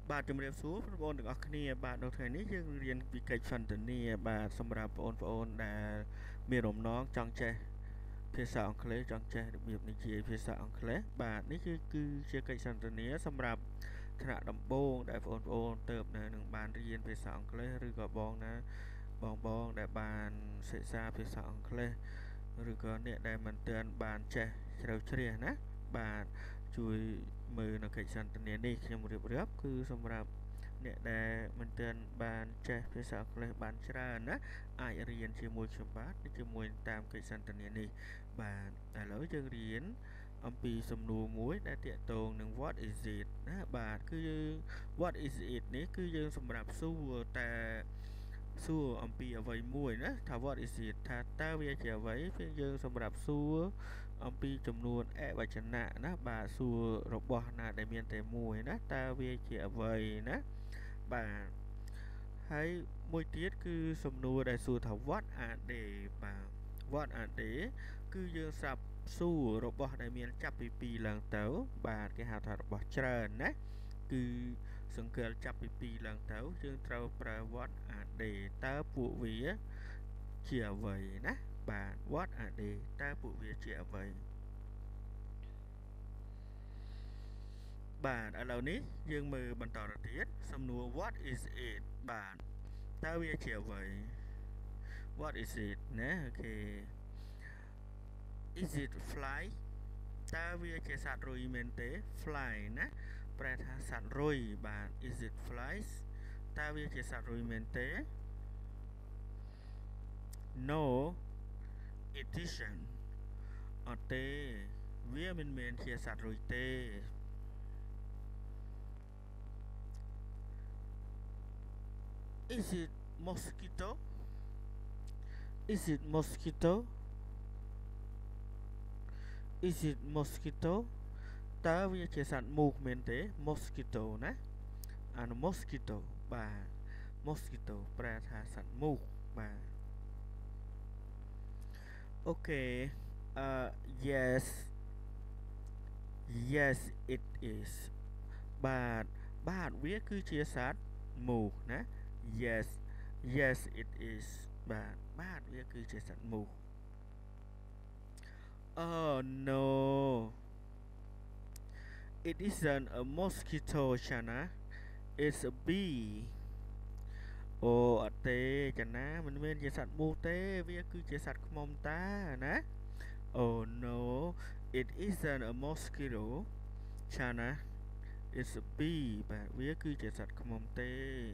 បាទជំរាបសួរបងទាំងអស់គ្នាបាទនៅថ្ងៃនេះយើងរៀនពីកិច្ចសន្ទនាបាទសម្រាប់បងប្អូនដែលមានរំណងចង់ចេះភាសាអង់គ្លេសចង់ចេះរបៀបនិយាយភាសាអង់គ្លេសបាទនេះគឺជាកិច្ចសន្ទនាសម្រាប់ថ្នាក់ដំបូងដែលបងប្អូនទៅនឹងបានរៀនភាសាអង់គ្លេសឬក៏បងណាបងដែលបានសិក្សាភាសាអង់គ្លេសឬក៏អ្នកដែលមិនទាន់បានចេះជ្រៅជ្រះណាបាទជួយមើលនៅកិច្ចសន្ទនានេះខ្ញុំរៀបរាប់គឺសម្រាប់អ្នកដែលមិនទាន់បានចេះភាសាអង់គ្លេសបានច្រើនណាអាចរៀនជាមួយខ្ញុំបាទជាមួយតាមកិច្ចសន្ទនានេះបាទឥឡូវយើងរៀនអំពីសំណួរមួយដែលតាក់ទងនឹង what is it ណាបាទគឺយើង what is it នេះគឺយើងសម្រាប់សួរតែសួរអំពីអ្វីមួយណាថា what is it ថាតើវាជាអ្វីគឺយើងសម្រាប់សួរអំពីចំនួនអវចនៈណាបាទសួររបស់ណាដែលមានតែមួយណាតើវាជាអ្វីណាបាទហើយមួយទៀតគឺសំណួរដែលសួរថា what are they បាទ what are they គឺយើងស្រាប់សួររបស់ដែលមានចាប់ពី2ឡើងទៅបាទគេហៅថារបស់ច្រើនណាគឺសង្កេតចាប់ពី2ឡើងទៅយើងត្រូវប្រើ what are they តើពួកវាជាអ្វីណាបាទ what are they តើពួកវាជាអ្វីបាទឥឡូវនេះយើងមើលបន្តទៅទៀតសំណួរ what is it បាទតើវាជាអ្វី what is it ណាអូខេ is it fly តើវាជាសត្វរុយមែនទេ fly ណាប្រែថាសត្វរុយបាទ is it flies តើវាជាសត្វរុយមែនទេ no it isn't អត់ទេវាមិនមែនជាសត្វរុយទេ is it mosquito is it mosquito is it mosquito តើវាជាសត្វមូសមែនទេ mosquito ណាអានោះ mosquito បាទ mosquito ប្រែថាសត្វមូសបាទអូខេyes yes it is បាទវាគឺជាសត្វមូសណា yes yes it is បាទវាគឺជាសត្វមូស oh no it isn't a mosquito Chana it's a bee អូអត់ទេចាណាមិនមែនជាសត្វមូសទេវាគឺជាសត្វឃ្មុំតាណា oh no it isn't a mosquito Chana it's a bee បាទវាគឺជាសត្វឃ្មុំទេ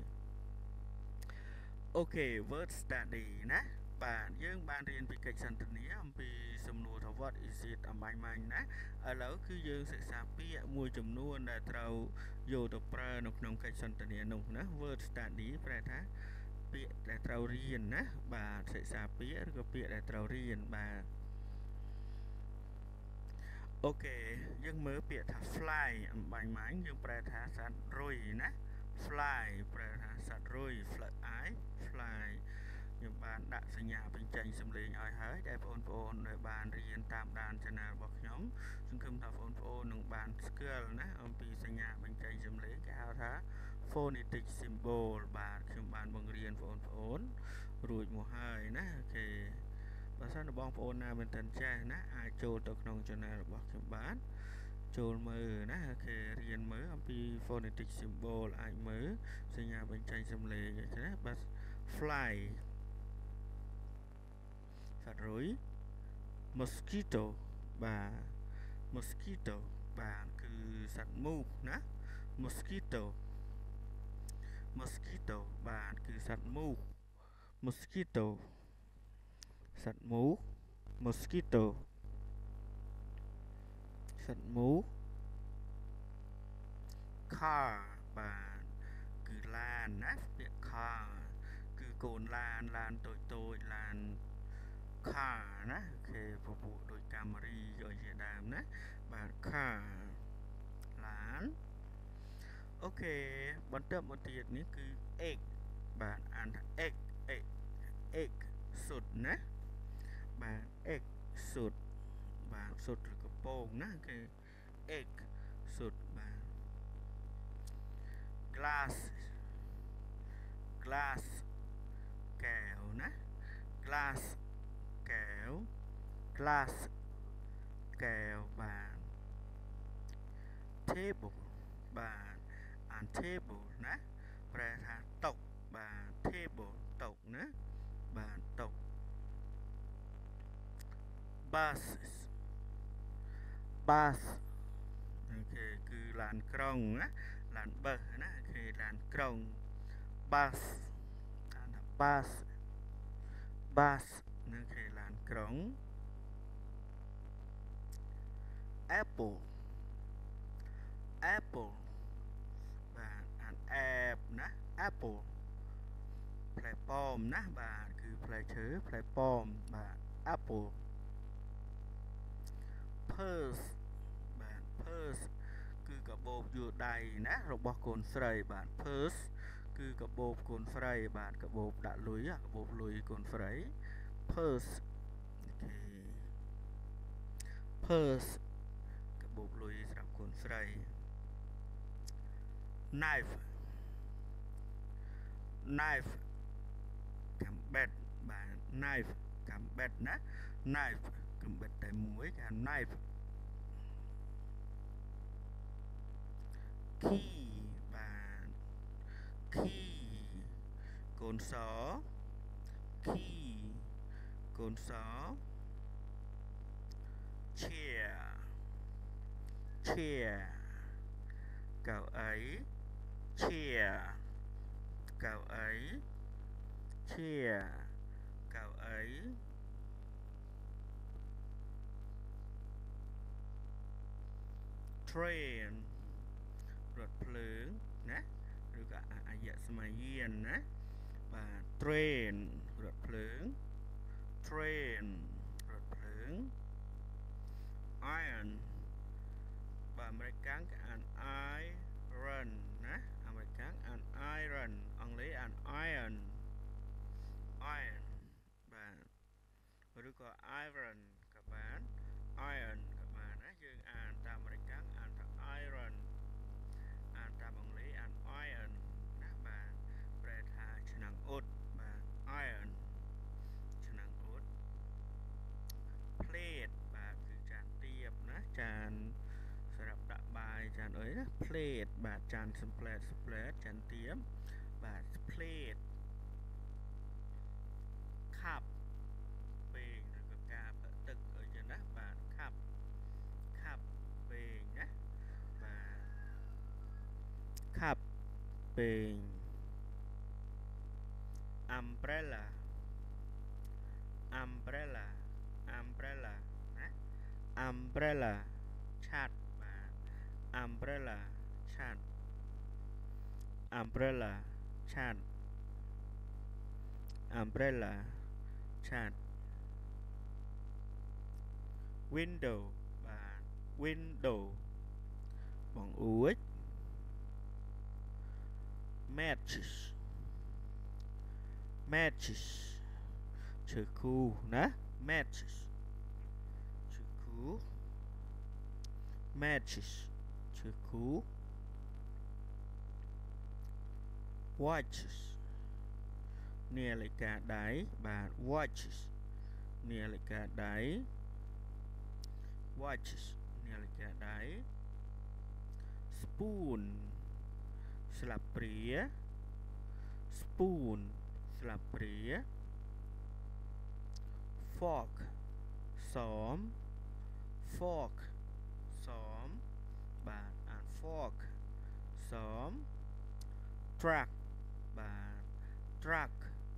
អូខេ word study ណាបាទយើងបានរៀនពីកិច្ចសន្ទនាអំពីសំណួរថា what is it អំបញ្ញមាញ់ណាឥឡូវគឺយើងសិក្សាពាក្យមួយចំនួនដែលត្រូវយកទៅប្រើនៅក្នុងកិច្ចសន្ទនានោះណា word study ប្រែថាពាក្យដែលត្រូវរៀនណាបាទសិក្សាពាក្យឬក៏ពាក្យដែលត្រូវរៀនបាទអូខេយើងមើលពាក្យថា fly អំបញ្ញមាញ់យើងប្រែថាសត្វរុយណា fly ប្រែថាសត្វរុយ fly ខ្ញុំបានដាក់សញ្ញាបញ្ចេញសំឡេងឲ្យហើយដែលបងប្អូនដែលបានរៀនតាមដាន channel របស់ខ្ញុំសង្ឃឹមថាបងប្អូននឹងបានស្គាល់ណាអំពីសញ្ញាបញ្ចេញសំឡេងគេហៅថា phonetic symbol បាទខ្ញុំបានបង្រៀនបងប្អូនរួចមកហើយណាអូខេបើសិនជាបងប្អូនណាមិនទាន់ចេះណាអាចចូលទៅក្នុង channel របស់ខ្ញុំបានចូលមើលណាអូខេរៀនមើលអំពី phonetic symbol អាចមើលសញ្ញាបញ្ចេញសំឡេងអញ្ចឹងណាបាទ fly សត្វរុយ mosquito បាទ mosquito បាទគឺសត្វមូសណា mosquito បាទគឺសត្វមូស mosquito សត្វមូស mosquito សត្វមូស car បាទគឺឡានណាពាក្យ car គឺកូនឡានតូចឡាន car ណាអូខេពពុះដូចកាមេរីយកជាដើមណាបាទ car ឡានអូខេបន្ទាប់មកទៀតនេះគឺ egg បាទអានថា egg ស៊ុតណាបាទ egg ស៊ុតបាទស៊ុតឬក៏ពងណាគេ egg ស៊ុតបាទ glass glass កែវណា glass កែវ glass កែវបាទ table បាទអាន table ណាប្រែថាតុបាទ table តុណាបាទតុ bus bus អូខេគឺឡានក្រុងណាឡានប៊ឺសណាអូខេឡានក្រុង bus អានថា bus bus អូខេឡានក្រុង apple apple បាទអាន app ណា apple ផ្លែប៉ោមណាបាទគឺផ្លែឈើផ្លែប៉ោមបាទ apple purse បាទ purse គឺកាបូបយួរដៃណារបស់កូនស្រីបាទ purse គឺកាបូបកូនស្រីបាទកាបូបដាក់លុយកាបូបលុយកូនស្រី purse អូខេ purse កាបូបលុយសម្រាប់កូនស្រី knife knife កាំបិតបាទ knife កាំបិតណា knife កាំបិតតែមួយគេហៅ knife key បាទ key កូនស key កូនស chair chair កៅអី chair កៅអី chair កៅអី train រថភ្លើងណាឬក៏អាយៈសមយានណាបាទ train រថភ្លើង train រថភ្លើង iron បាទអាមេរិកកាំងគេអាន iron ណាអាមេរិកកាំងអាន iron អង់គ្លេសអាន iron iron បាទឬក៏ iron ក៏បាន iron ក៏បានណាយើងអានតាមអាមេរិកកាំងអានថា iron អានតាមអង់គ្លេសអាន iron ណាបាទប្រែថាឆ្នាំងអ៊ុតបាទ iron ឆ្នាំងអ៊ុត plate បាទគឺចានទាបណាចានសម្រាប់ដាក់បាយចានអីណា plate បាទចាន plate ចានទាបបាទ plate cup ពេងឬក៏កាបទឹកអីចឹងណាបាទ cup ពេងណាបាទ cup ពេង umbrella ណា umbrella ឆ័ត្របាទ umbrella ឆ័ត្រ umbrella ឆ័ត្រ umbrella ឆ័ត្រ window បាទ window បងអួច matches ឈើគូណា matches ឈើគូ matches ឈើគូ watches នាឡិកាដៃបាទ watches នាឡិកាដៃ watches នាឡិកាដៃ spoon ស្លាបព្រា spoon ស្លាបព្រា fork សម fork សមបាទអាន fork សម truck បាទ truck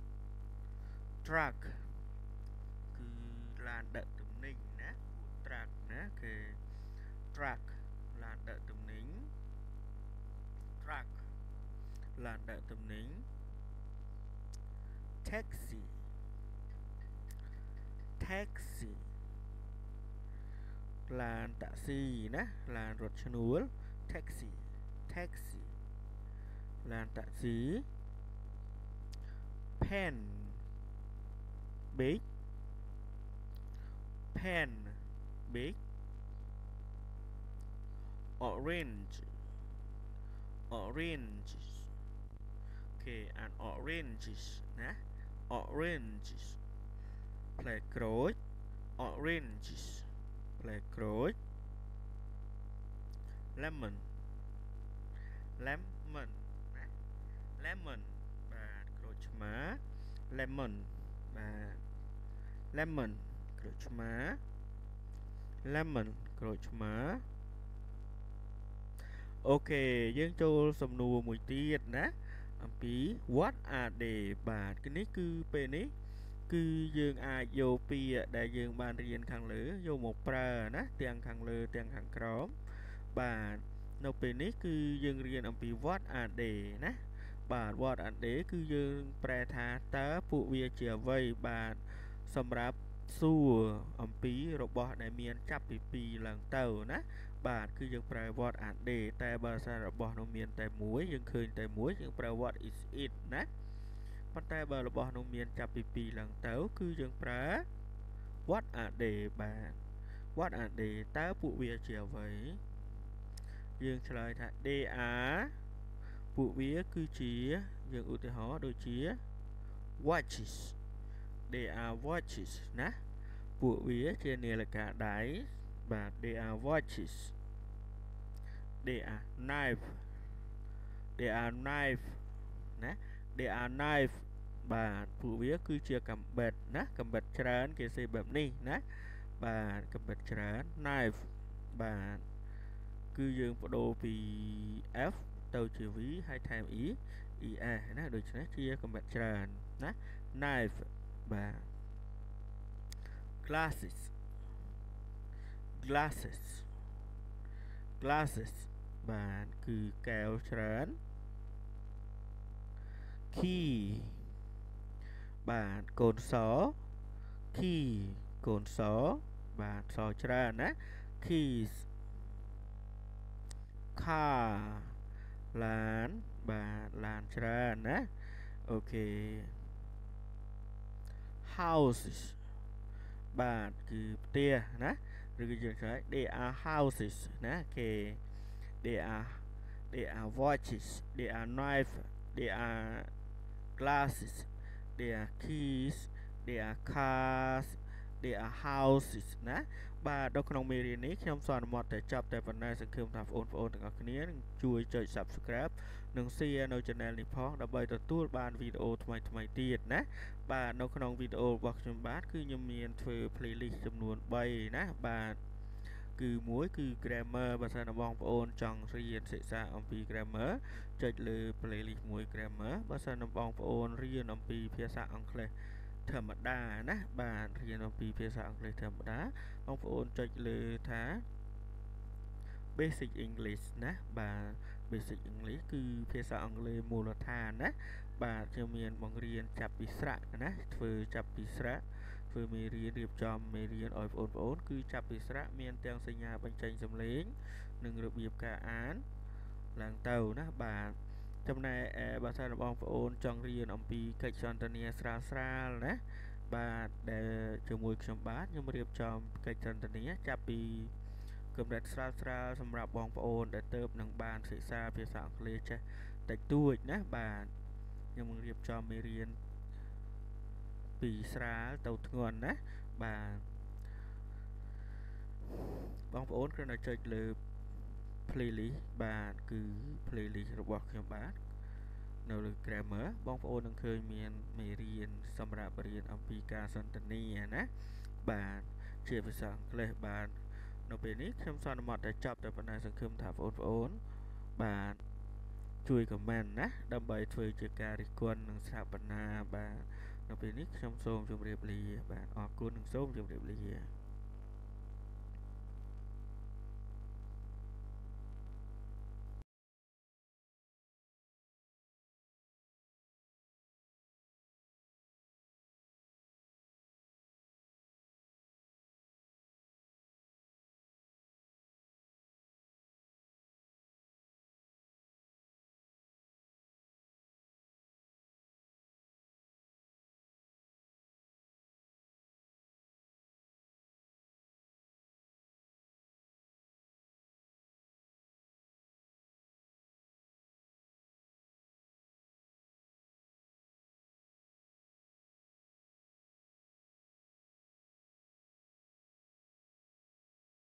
គឺឡានដឹកទំនិញណា truck ណាគឺ truck ឡានដឹកទំនិញ truck ឡានដឹកទំនិញ taxi ឡានតាក់ស៊ីណាឡានរថឈ្នួល taxi ឡានតាក់ស៊ី pen big orange okay and oranges ណា oranges ផ្លែក្រូច oranges ផ្លែក្រូច lemon lemon ណា lemon បាទក្រូចឆ្មា lemon បាទ lemon ក្រូចឆ្មា lemon ក្រូចឆ្មាអូខេយើងចូលសំណួរមួយទៀតណាអំពី what are they បាទគឺនេះគឺពេលនេះគឺយើងអាចយកពាក្យដែលយើងបានរៀនខាងលើយកមកប្រើណាទាំងខាងលើទាំងខាងក្រោមបាទនៅពេលនេះគឺយើងរៀនអំពី what are they ណាបាទ what are they គឺយើងប្រែថាតើពួកវាជាអ្វីបាទសម្រាប់សួរអំពីរបស់ដែលមានចាប់ពី2ឡើងទៅណាបាទគឺយើងប្រើ what are they តែបើសាររបស់នោះមានតែមួយយើងឃើញតែមួយយើងប្រើ what is it ណាប៉ុន្តែបើរបស់នោះមានចាប់ពី2ឡើងទៅគឺយើងប្រើ what are they បាទ what are they តើពួកវាជាអ្វីយើងឆ្លើយថា they are ពួកវាគឺជាយើងឧទាហរណ៍ដូចជា watches they are watches ណាពួកវាជានាឡិកាដៃបាទ they are watches they are knife they are knife ណា they are knife បាទពួកវាគឺជាកាំបិតណាកាំបិតច្រើនគេសេបែបនេះណាបាទកាំបិតច្រើន knife បាទគឺយើងបដូរពី F ទៅជា V ហើយថែម E ES ណាដូច្នេះជាកាំបិតច្រើនណា knife បាទ glasses glasses glasses បាទគឺកែវច្រើន key បាទកូនស key កូនសបាទសច្រើនណា keys car ឡានបាទឡានច្រើនណាអូខេ houses បាទគឺផ្ទះណាឬក៏យើងឆ្លើយ they are houses ណាគេ they are watches they are knife they are glasses they are keys they are cars they are houses ណាបាទនៅក្នុងមេរៀននេះខ្ញុំសន្មតតែចប់តែប៉ុណ្ណេះសង្ឃឹមថាបងប្អូនទាំងអស់គ្នានឹងជួយចុច Subscribe និង Share នៅ Channel នេះផងដើម្បីទទួលបានវីដេអូថ្មីៗទៀតណាបាទនៅក្នុងវីដេអូរបស់ខ្ញុំបាទគឺខ្ញុំមានធ្វើ playlist ចំនួន3ណាបាទគឺមួយគឺ grammar បើសិនបងប្អូនចង់រៀនសិក្សាអំពី grammar ចុចលើ playlist មួយ grammar បើសិនបងប្អូនរៀនអំពីភាសាអង់គ្លេសធម្មតាណាបាទរៀនអំពីភាសាអង់គ្លេសធម្មតាបងប្អូនចុចលើថា basic English ណាបាទ basic English គឺភាសាអង់គ្លេសមូលដ្ឋានណាបាទខ្ញុំមានបង្រៀនចាប់ពីស្រៈណាធ្វើចាប់ពីស្រៈធ្វើមេរៀនរៀបចំមេរៀនឲ្យបងប្អូនគឺចាប់ពីស្រៈមានទាំងសញ្ញាបញ្ចេញសំឡេងនិងរបៀបការអានឡើងទៅណាបាទចំណែកបើសិនបងប្អូនចង់រៀនអំពីកិច្ចសន្ទនាស្រាលៗណាបាទដែលជាមួយខ្ញុំបាទខ្ញុំរៀបចំកិច្ចសន្ទនាចាប់ពីកម្រិតស្រាលៗសម្រាប់បងប្អូនដែលទៅនឹងបានសិក្សាភាសាអង់គ្លេសចេះតិចតួចណាបាទខ្ញុំនឹងរៀបចំមេរៀនពីស្រាលទៅធ្ងន់ណាបាទបងប្អូនគ្រាន់តែចុចលើ playlist បាទគឺ playlist របស់ខ្ញុំបាទនៅលើ grammar បងប្អូននឹងឃើញមានមេរៀនសម្រាប់រៀនអំពីការសន្ទនាណាបាទជាភាសាអង់គ្លេសបាទនៅពេលនេះខ្ញុំសន្មតតែចប់តែប៉ុណ្ណេះសង្ឃឹមថាបងប្អូនបាទជួយ comment ណាដើម្បីធ្វើជាការរិះគន់និងស្ថាបនាបាទនៅពេលនេះខ្ញុំសូមជម្រាបលាបាទអរគុណនិងសូមជម្រាបលា